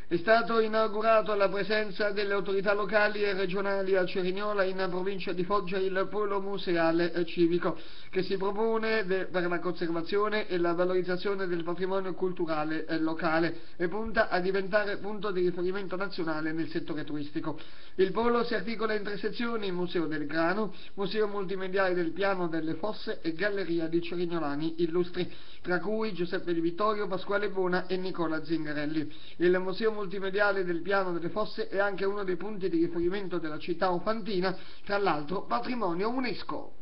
È stato inaugurato alla presenza delle autorità locali e regionali a Cerignola, in provincia di Foggia, il polo museale civico, che si propone per la conservazione e la valorizzazione del patrimonio culturale locale e punta a diventare punto di riferimento nazionale nel settore turistico. Il polo si articola in 3 sezioni: Museo del Grano, Museo multimediale del Piano delle Fosse e Galleria di Cerignolani illustri, tra cui Giuseppe Di Vittorio, Pasquale Bona e Nicola Zingarelli. Il Museo multimediale del Piano delle Fosse è anche uno dei punti di riferimento della città ofantina, tra l'altro patrimonio UNESCO.